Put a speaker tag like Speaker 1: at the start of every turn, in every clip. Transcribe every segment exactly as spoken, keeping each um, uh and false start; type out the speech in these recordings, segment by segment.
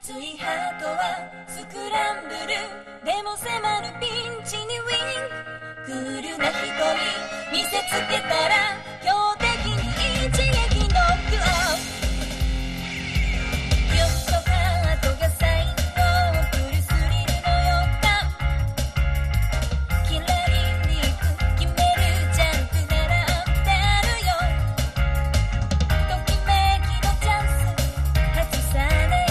Speaker 1: 熱いハートはスクランブルでも迫るピンチにウィンクールな瞳見せつけたら強敵に一撃ノックアウトギュッとハートが最高フルスリルの予感キラリに行く決めるジャンプなら合ってるよときめきのチャンス外さない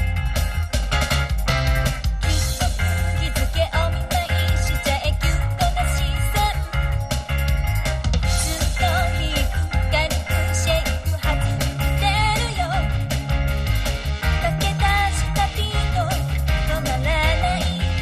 Speaker 1: きっと釘付けお見舞いしちゃえキュッとな視線ずっと引く軽くシェイク弾いてるよ駆け出したビート止まらない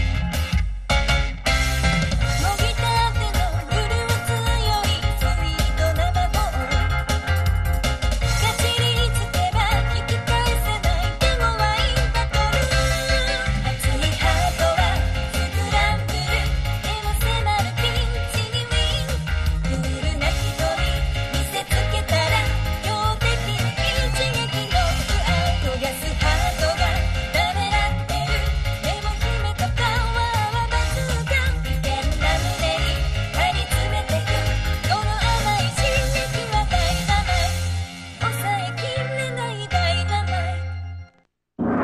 Speaker 1: もぎたてのブルー強いスイートな魔法かじりつけば引き返せないでもワインバトル熱いハートはスクランブルでも迫るピンチにウィンクールな瞳見せつけたら強敵に一撃ノックアウトガスハートがためらってるでも秘めたパワーはバズーカ危険な胸に張り詰めてくこの甘い刺激はダイナマイト抑えきれないダイナマイト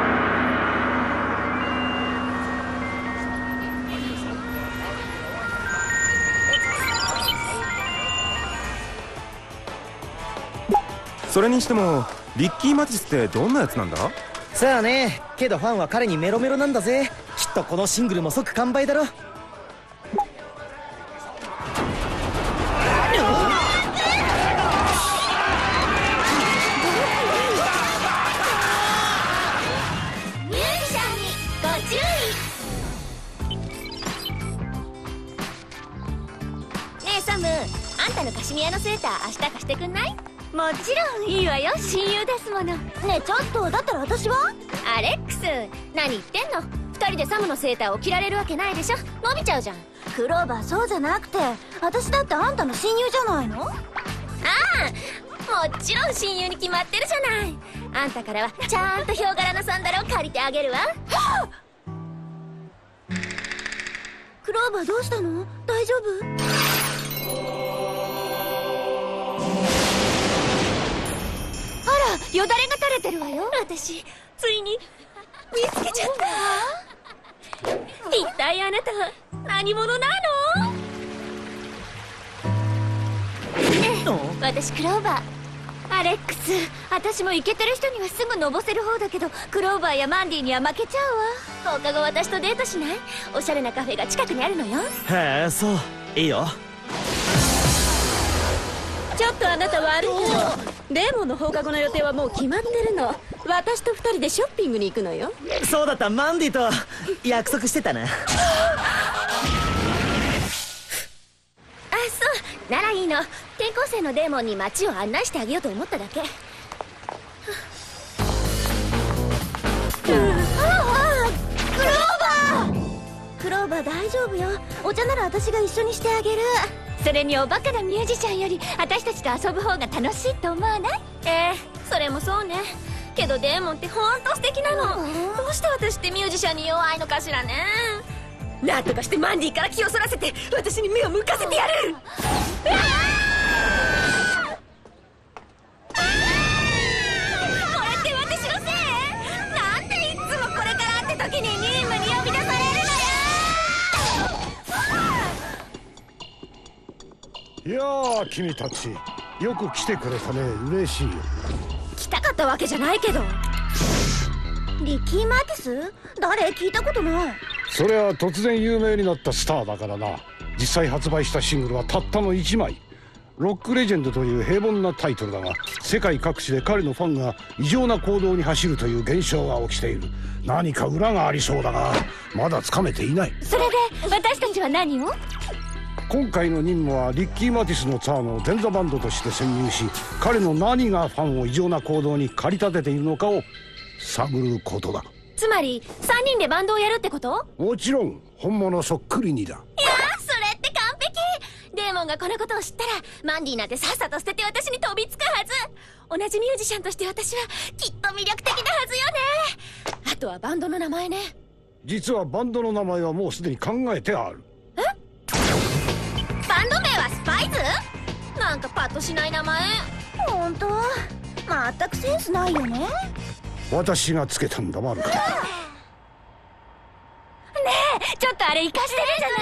Speaker 2: それにしてもリッキー・マティスってどんなやつなんだ？
Speaker 3: さあね、けどファンは彼にメロメロなんだぜ。きっとこのシングルも即完売だろ。
Speaker 1: ミュージシャンにご注意ねえサム、あんたのカシミヤのセーター明日貸してくんない？もちろんいいわよ、親友ですもの。ねえちょっと、だったら私は？アレックス、何言ってんの。二人でサムのセーターを着られるわけないでしょ。伸びちゃうじゃん。クローバー、そうじゃなくて私だってあんたの親友じゃないの？ああ、もちろん親友に決まってるじゃない。あんたからはちゃんとヒョウ柄のサンダルを借りてあげるわ。クローバーどうしたの？大丈夫？あら、よだれが垂れてるわよ。私ついに見つけちゃった。一体あなたは何者なの？私クローバー。アレックス、私もイケてる人にはすぐのぼせる方だけどクローバーやマンディには負けちゃうわ。放課後私とデートしない？おしゃれなカフェが近くにあるのよ。
Speaker 3: へえ、そう、いいよ。
Speaker 4: ちょっとあなた悪いけどデーモンの放課後の予定はもう決まってるの。私と二人でショッピングに行くのよ。
Speaker 3: そうだった、マンディと約束してたな。
Speaker 1: あ、そうならいいの。転校生のデーモンに街を案内してあげようと思っただけ。ああ、クローバー。クローバー大丈夫よ。お茶なら私が一緒にしてあげる。それにおバカなミュージシャンより私たちと遊ぶ方が楽しいと思わない？ええ、それもそうね。けどデーモンってほんと素敵なの。どうして私ってミュージシャンに弱いのかしらね。なんとかしてマンディから気をそらせて私に目を向かせてやる。うわー！これって私のせい？なんでいつもこれからって時に任務に呼び出されるのよ。
Speaker 5: いやー、君たちよく来てくれたね。嬉しいよ。
Speaker 1: 来たかったわけじゃないけど。リッキー・マーティス？誰？聞いたことない。
Speaker 5: それは突然有名になったスターだからな。実際発売したシングルはたったのいちまい。ロックレジェンドという平凡なタイトルだが、世界各地で彼のファンが異常な行動に走るという現象が起きている。何か裏がありそうだがまだつかめていない。
Speaker 1: それで私たちは何を？
Speaker 5: 今回の任務はリッキー・マティスのツアーの前座バンドとして潜入し、彼の何がファンを異常な行動に駆り立てているのかを探ることだ。
Speaker 1: つまりさんにんでバンドをやるってこと？も
Speaker 5: ちろん本物そっくりにだ。
Speaker 1: いやー、それって完璧。デーモンがこのことを知ったらマンディなんてさっさと捨てて私に飛びつくはず。同じミュージシャンとして私はきっと魅力的なはずよね。
Speaker 4: あとはバンドの名前ね。
Speaker 5: 実はバンドの名前はもうすでに考えてある。
Speaker 4: え？バンド名はスパイズ？なんかパッとしない名前。
Speaker 1: 本当？全くセンスないよね。
Speaker 5: 私がつけたんだ、マルカ。
Speaker 4: ねえ、ちょっとあれ生かしてるんじゃない？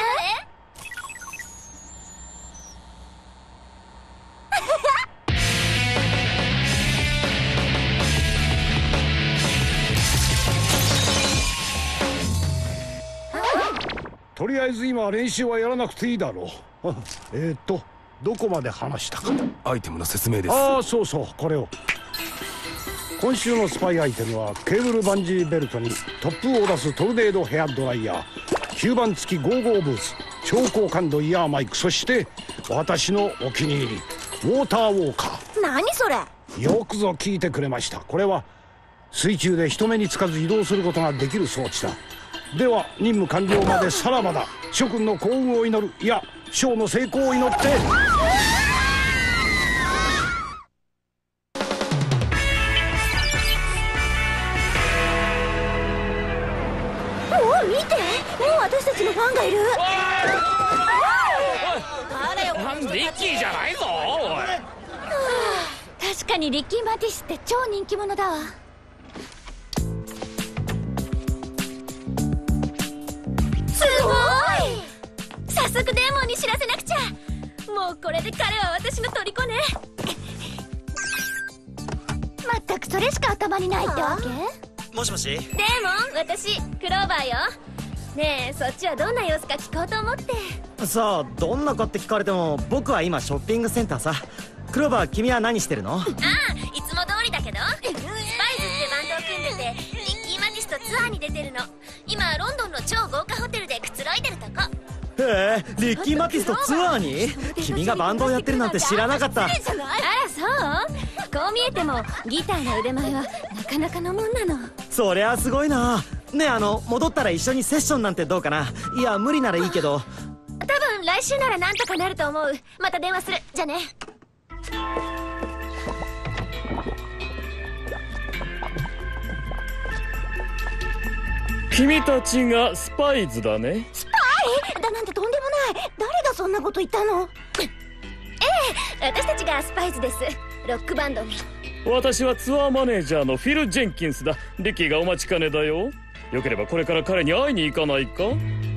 Speaker 5: とりあえず今は練習はやらなくていいだろう。えーっとどこまで話したか。
Speaker 2: アイテムの説明です。
Speaker 5: ああ、そうそう、これを。今週のスパイアイテムはケーブルバンジーベルトに突風を出すトルネードヘアドライヤー、吸盤付きゴーゴーブーツ、超高感度イヤーマイク、そして私のお気に入りウォーターウォーカー。
Speaker 1: 何それ？
Speaker 5: よくぞ聞いてくれました。これは水中で人目につかず移動することができる装置だ。では任務完了までさらばだ。諸君の幸運を祈る、いやショーの成功を祈って。
Speaker 1: おお、見て、もう私たちのファンがいる。
Speaker 6: リッキーじゃないぞ。
Speaker 4: 確かにリッキー・マティスって超人気者だわ。
Speaker 1: すごい。
Speaker 4: 早速デーモンに知らせなくちゃ。もうこれで彼は私の虜ね。
Speaker 1: まったくそれしか頭にないってわけ？
Speaker 3: もしもし。
Speaker 4: デーモン、私クローバーよ。ねえ、そっちはどんな様子か聞こうと思って。
Speaker 3: さあ、どんなかって聞かれても僕は今ショッピングセンターさ。クローバー、君は何してるの？
Speaker 4: ああ、いつも通りだけど、スパイズってバンドを組んでてリッキー・マティスとツアーに出てるの。今ロンドンの超豪華ホテルでくつろいでるとこ。
Speaker 3: へえ、リッキー・マティスとツアーに？君がバンドをやってるなんて知らなかった。
Speaker 4: あら、そう？こう見えてもギターの腕前はなかなかのもんなの。
Speaker 3: そりゃすごいな。ねえ、あの戻ったら一緒にセッションなんてどうかな。いや無理ならいいけど。
Speaker 4: 多分来週ならなんとかなると思う。また電話する。じゃね。
Speaker 6: 君たちがスパイズだね。
Speaker 1: スパイだなんてとんでもない。誰がそんなこと言ったの？
Speaker 4: ええ、私たちがスパイズです。ロックバンドに。
Speaker 6: 私はツアーマネージャーのフィル・ジェンキンスだ。リッキーがお待ちかねだよ。よければこれから彼に会いに行かないか？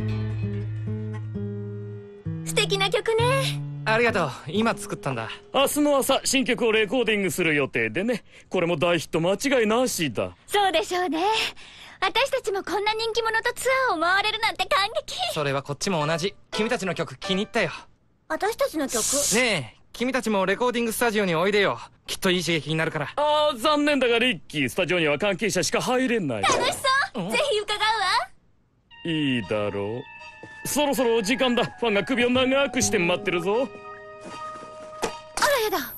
Speaker 4: 素敵な曲ね。
Speaker 7: ありがとう。今作ったんだ。
Speaker 6: 明日の朝新曲をレコーディングする予定でね。これも大ヒット間違いなしだ。
Speaker 4: そうでしょうね。私たちもこんな人気者とツアーを回れるなんて感激。
Speaker 7: それはこっちも同じ。君たちの曲気に入ったよ。
Speaker 1: 私たちの曲？
Speaker 7: ねえ、君たちもレコーディングスタジオにおいでよ。きっといい刺激になるから。
Speaker 6: ああ、残念だがリッキー、スタジオには関係者しか入れない。
Speaker 4: 楽しそう。ぜひ伺うわ。
Speaker 6: いいだろう。そろそろ時間だ。ファンが首を長くして待ってるぞ。
Speaker 4: あらやだ。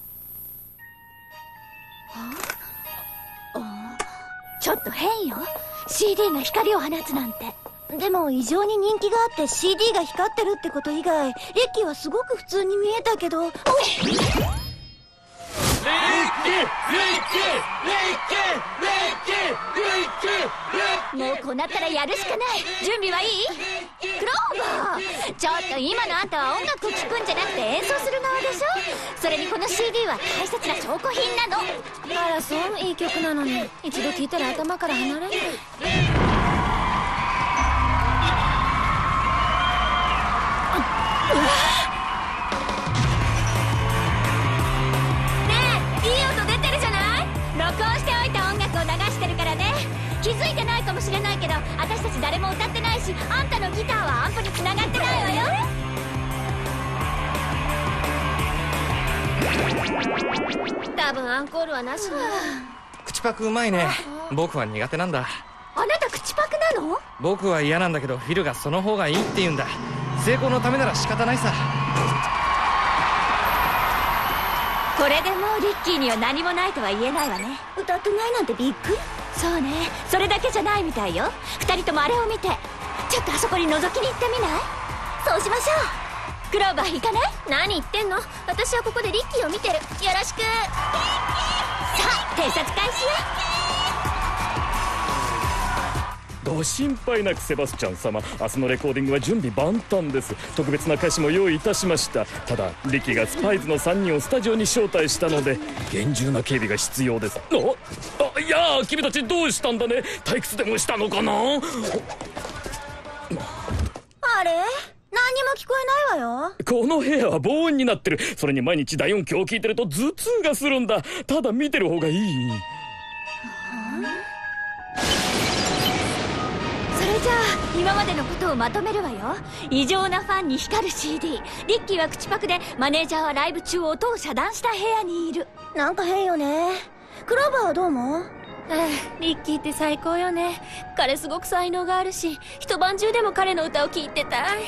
Speaker 1: ちょっと変よ。 シーディー が光を放つなんて。でも異常に人気があって シーディー が光ってるってこと以外、リッキーはすごく普通に見えたけど。おい、
Speaker 6: リッキー、リッキー、リッキー、リッキー、リッキー。
Speaker 4: もうこうなったらやるしかない。準備はいい？クローバー、ちょっと今のあんたは音楽を聴くんじゃなくて演奏する側でしょ。それにこの シーディー は大切な証拠品なの。
Speaker 1: あらそう、いい曲なのに一度聴いたら頭から離れない。
Speaker 4: 気づいてないかもしれないけど、私たち誰も歌ってないし、あんたのギターはアンプに繋がってないわよ。多分アンコールはなしね。
Speaker 7: 口パクうまいね。僕は苦手なんだ。
Speaker 4: あなた口パクなの？
Speaker 7: 僕は嫌なんだけどフィルがその方がいいって言うんだ。成功のためなら仕方ないさ。
Speaker 4: これでもうリッキーには何もないとは言えないわね。
Speaker 1: 歌ってないなんてびっくり。
Speaker 4: そうね、それだけじゃないみたいよ。二人ともあれを見て。ちょっとあそこに覗きに行ってみない？
Speaker 1: そうしましょ
Speaker 4: う。クローバー行かない？何言ってんの？私はここでリッキーを見てる。よろしく。さあ偵察開始よ。
Speaker 6: ご心配なくセバスチャン様、明日のレコーディングは準備万端です。特別な歌詞も用意いたしました。ただリッキーがスパイズのさんにんをスタジオに招待したので厳重な警備が必要です。ああ、いやー、君たちどうしたんだね。退屈でもしたのかな。
Speaker 1: あれ、何にも聞こえないわよ。
Speaker 6: この部屋は防音になってる。それに毎日大音響を聞いてると頭痛がするんだ。ただ見てる方がいい。
Speaker 4: それじゃあ今までのことをまとめるわよ。異常なファンに光る シーディー。リッキーは口パクで、マネージャーはライブ中音を遮断した部屋にいる。
Speaker 1: なんか変よね。クローバーはどう思う？
Speaker 8: ええ、リッキーって最高よね。彼すごく才能があるし、一晩中でも彼の歌を聴いてたい。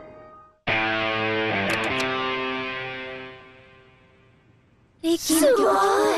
Speaker 8: リッキーの曲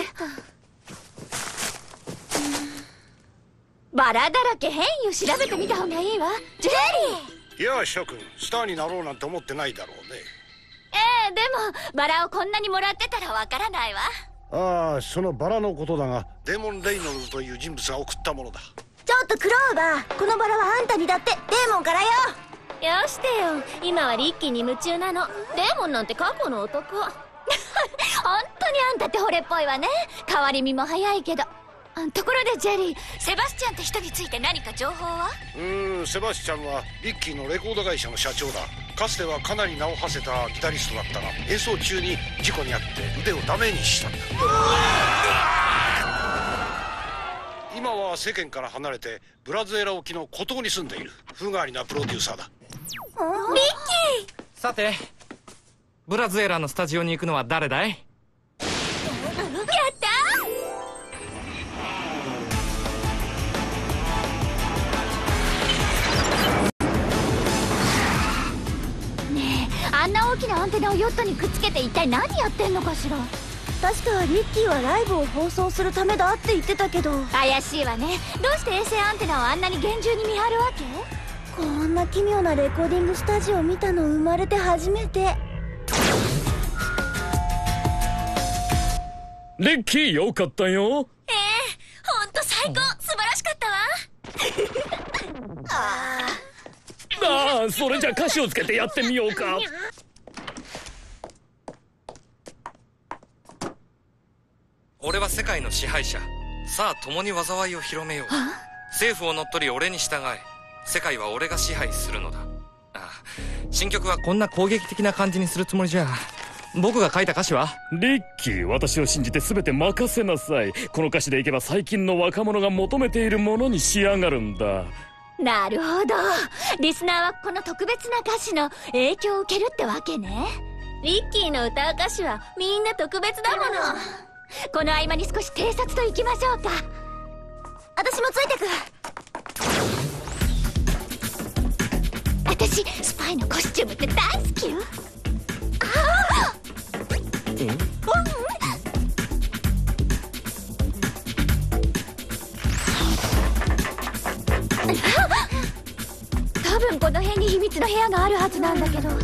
Speaker 4: バラだらけ変よ。調べてみた方がいいわ。ジェリー。
Speaker 5: いや諸君、スターになろうなんて思ってないだろうね。
Speaker 4: ええ、でもバラをこんなにもらってたらわからないわ。
Speaker 5: ああ、そのバラのことだが、デーモン・レイノルズという人物が送ったものだ。
Speaker 1: ちょっとクローバー、このバラはあんたにだって。デーモンからよ。
Speaker 8: よしてよ。今はリッキーに夢中なの。デーモンなんて過去の男。
Speaker 4: 本当にあんたって惚れっぽいわね。変わり身も早いけど。ところでジェリー、セバスチャンって人について何か情報は？
Speaker 5: うーん、セバスチャンはリッキーのレコード会社の社長だ。かつてはかなり名を馳せたギタリストだったが、演奏中に事故に遭って腕をダメにしたんだ。今は世間から離れてブラズエラ沖の孤島に住んでいる風変わりなプロデューサーだ。
Speaker 4: リッキー。
Speaker 7: さて、ブラズエラのスタジオに行くのは誰だい？
Speaker 4: やったねえ、あんな大きなアンテナをヨットにくっつけて一体何やってんのかしら。
Speaker 1: 確かリッキーはライブを放送するためだって言ってたけど。
Speaker 4: 怪しいわね。どうして衛星アンテナをあんなに厳重に見張るわけ？
Speaker 1: こんな奇妙なレコーディングスタジオ見たの生まれて初めて。
Speaker 6: リッキーよかったよ。
Speaker 8: ええ、ほんと最高。素晴らしかったわ。
Speaker 6: ああ、それじゃ歌詞をつけてやってみようか。
Speaker 7: 俺は世界の支配者。さあ共に災いを広めよう。政府を乗っ取り俺に従え。世界は俺が支配するのだ。ああ、新曲はこんな攻撃的な感じにするつもりじゃ。僕が書いた歌詞は？
Speaker 6: リッキー、私を信じて全て任せなさい。この歌詞でいけば最近の若者が求めているものに仕上がるんだ。
Speaker 4: なるほど。リスナーはこの特別な歌詞の影響を受けるってわけね。
Speaker 8: リッキーの歌う歌詞はみんな特別だもの。
Speaker 4: この合間に少し偵察と行きましょうか。
Speaker 1: 私もついてく。
Speaker 4: 私スパイのコスチュームって大好きよ。ああ、うん、多分この辺に秘密の部屋があるはずなんだけど。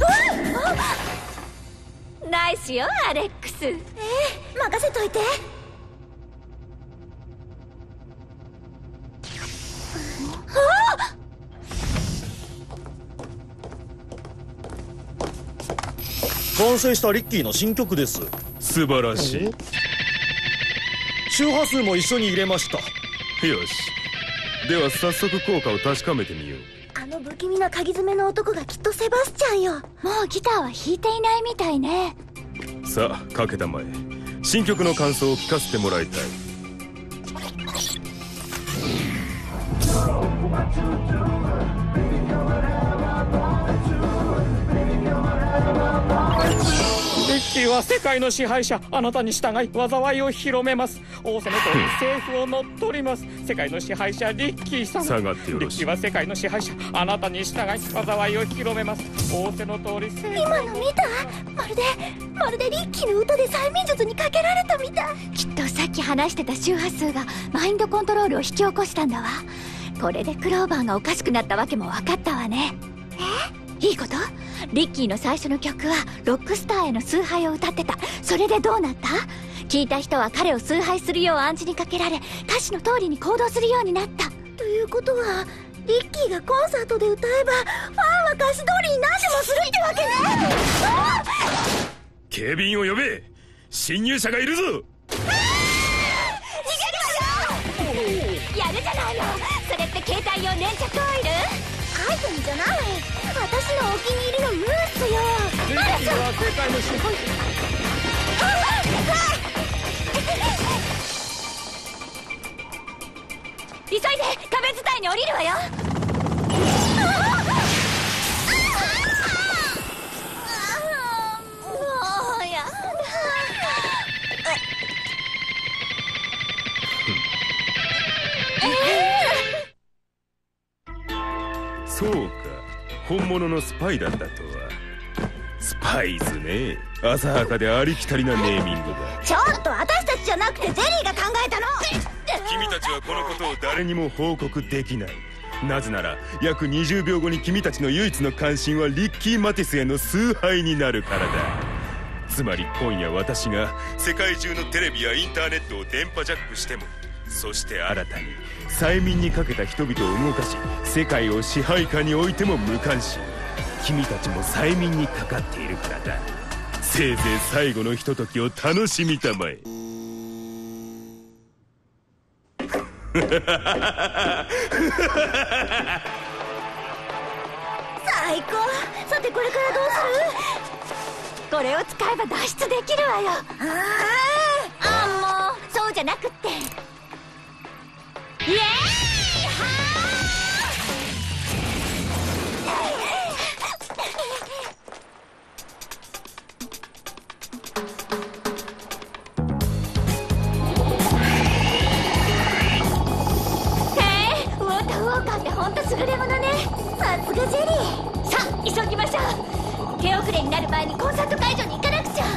Speaker 4: ナイスよアレックス。え
Speaker 1: えー、任せといて。
Speaker 9: 完成したリッキーの新曲です。
Speaker 2: 素晴らしい。
Speaker 9: 周波数も一緒に入れました。
Speaker 2: よし、では早速効果を確かめてみよう。
Speaker 1: あの不気味な鍵爪の男がきっとセバスチャンよ。
Speaker 4: もうギターは弾いていないみたいね。
Speaker 2: さあかけたまえ、新曲の感想を聞かせてもらいたい。
Speaker 6: リッキーは世界の支配者。あなたに従い災いを広めます。仰せの通り政府を乗っ取ります。世界の支配者リッキー様。
Speaker 2: 下がってよろしい。
Speaker 6: リッキーは世界の支配者。あなたに従い災いを広めます。仰せの通り政府。
Speaker 1: 今の見た？まるでまるでリッキーの歌で催眠術にかけられたみたい。
Speaker 4: きっとさっき話してた周波数がマインドコントロールを引き起こしたんだわ。これでクローバーがおかしくなったわけも分かったわね。え？いいこと？リッキーの最初の曲はロックスターへの崇拝を歌ってた。それでどうなった？聞いた人は彼を崇拝するよう暗示にかけられ、歌詞の通りに行動するようになった。
Speaker 1: ということはリッキーがコンサートで歌えばファンは歌詞通りに何でもするってわけね。
Speaker 6: 警備員を呼べ。侵入者がいるぞ。
Speaker 4: やるじゃないの。それって携帯用粘着オイル？
Speaker 1: アイテムじゃない、私のお気に入りのムースよ。
Speaker 9: リッキーは世界の支配
Speaker 4: 急いで壁伝いに降りるわよ。もうやだ。
Speaker 2: そうか、本物のスパイだったとは。スパイズね。浅はかでありきたりなネーミングだ。
Speaker 1: ちょっと私たちじゃなくてゼリーが考えたの。
Speaker 2: 君たちはこのことを誰にも報告できない。なぜなら約にじゅうびょうごに君たちの唯一の関心はリッキー・マティスへの崇拝になるからだ。つまり今夜私が世界中のテレビやインターネットを電波ジャックしても、そして新たに催眠にかけた人々を動かし世界を支配下に置いても無関心。君たちも催眠にかかっているからだ。せいぜい最後のひとときを楽しみたまえ。
Speaker 1: 最高。さてこれからどうする？
Speaker 4: これを使えば脱出できるわよ。ああ、もうそうじゃなくって、イエーイはー。へえ、ウォーターウォーカーってほんと優れものね。
Speaker 1: さすがジェリー。
Speaker 4: さあ急ぎましょう。手遅れになる前にコンサート会場に行かなくちゃ。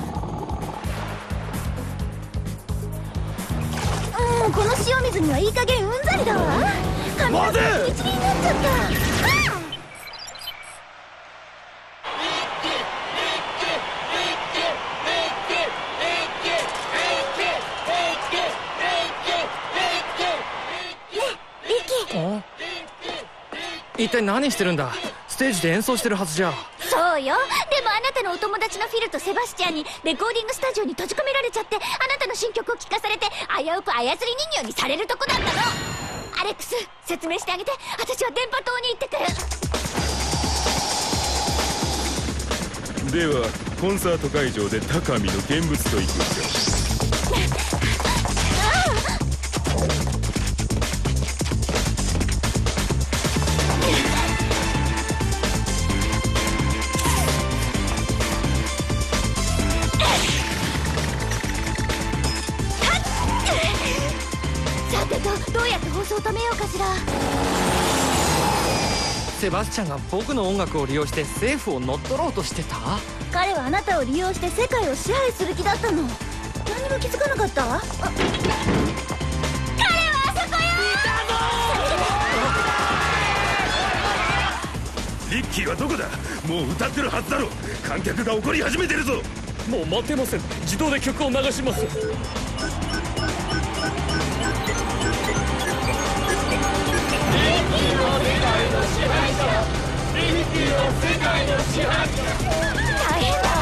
Speaker 1: もうこの塩水にはいい加減うんざりだわ。髪の毛が一輪になっちゃった。
Speaker 7: 一体何してるんだ。ステージで演奏してるはずじゃ。
Speaker 4: そうよ。でもあなたのお友達のフィルとセバスチャンにレコーディングスタジオに閉じ込められちゃって、あなたの新曲を聴かされて危うく操り人形にされるとこだったの。アレックス、説明してあげて。私は電波塔に行ってくる。
Speaker 2: ではコンサート会場で高見の現物といくんだ。
Speaker 4: さてと、どうやって放送を止めようかしら。
Speaker 7: セバスチャンが僕の音楽を利用して政府を乗っ取ろうとしてた。
Speaker 1: 彼はあなたを利用して世界を支配する気だったの。何も気づかなかった？あ、彼はあそこよ。
Speaker 2: リッキーはどこだ？もう歌ってるはずだろ。観客が怒り始めてるぞ。
Speaker 6: もう待てません。自動で曲を流します。
Speaker 4: 大変だ。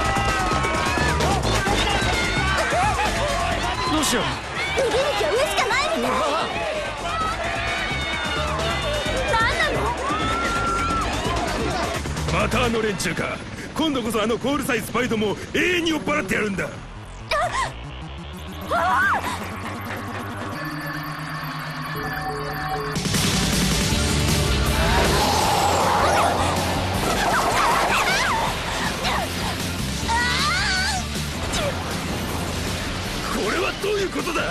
Speaker 7: どうしよう。
Speaker 1: 逃げ道は上しかないみたい。何なの？
Speaker 2: またあの連中か。今度こそあのコールサイスパイどもを永遠に酔っ払ってやるんだ。これはどういうことだ？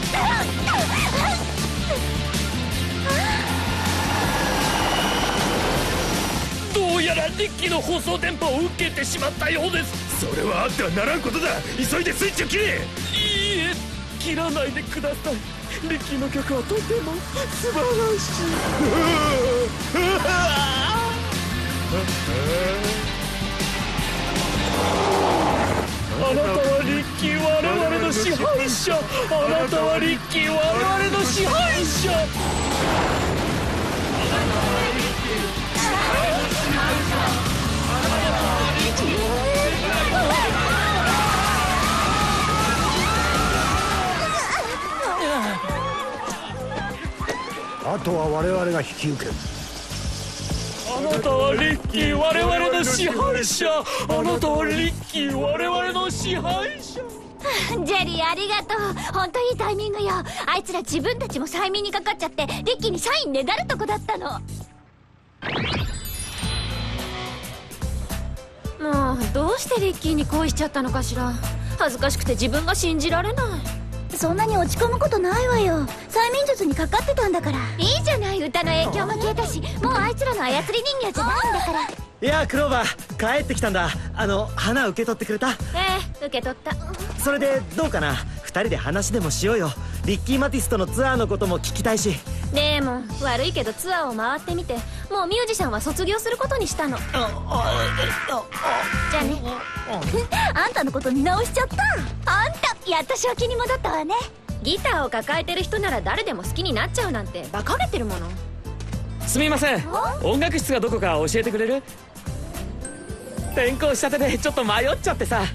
Speaker 6: どうやらリッキーの放送電波を受けてしまったようです。
Speaker 2: それはあってはならんことだ。急いでスイッチを切れ。
Speaker 6: いいえ、切らないでください。リッキーの曲はとても素晴らしい。あなたはリッキー、我々の支配者。あなたはリッキー、我々の支配者。
Speaker 5: あとは我々が引き受ける。
Speaker 6: あなたはリッキー、我々の支配者。あなたはリッキー、我々の支配者。
Speaker 4: ジェリー、ありがとう。ほんといいタイミングよ。あいつら自分たちも催眠にかかっちゃってリッキーにサインねだるとこだったの。
Speaker 8: もうどうしてリッキーに恋しちゃったのかしら。恥ずかしくて自分が信じられない。
Speaker 4: そんなに落ち込むことないわよ。催眠術にかかってたんだから。いいじゃない、歌の影響も消えたし、もうあいつらの操り人形じゃないんだから。
Speaker 3: いやクローバー帰ってきたんだ。あの花受け取ってくれた？
Speaker 8: ええ、受け取った。
Speaker 3: それでどうかな、二人で話でもしようよ。リッキー・マティスとのツアーのことも聞きたいし。
Speaker 8: でも悪いけどツアーを回ってみて、もうミュージシャンは卒業することにしたの。じゃあね。
Speaker 4: あんたのこと見直しちゃった。あんたやっと正気に戻ったわね。
Speaker 8: ギターを抱えてる人なら誰でも好きになっちゃうなんて馬鹿げてるもの。
Speaker 6: すみません、音楽室がどこか教えてくれる？転校したてでちょっと迷っちゃってさ。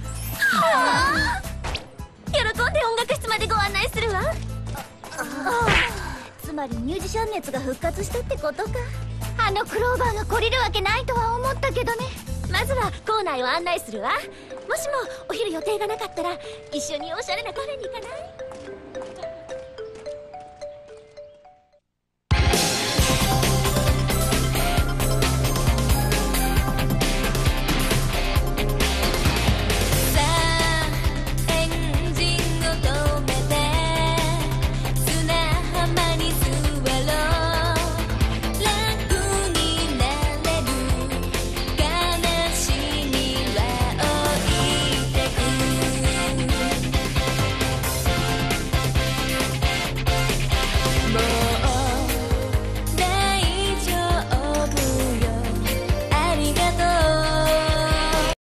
Speaker 4: 喜んで音楽室までご案内するわ。つまりミュージシャン熱が復活したってことか。あのクローバーが懲りるわけないとは思ったけどね。まずは校内を案内するわ。もしもお昼予定がなかったら一緒におしゃれなカフェに行かない？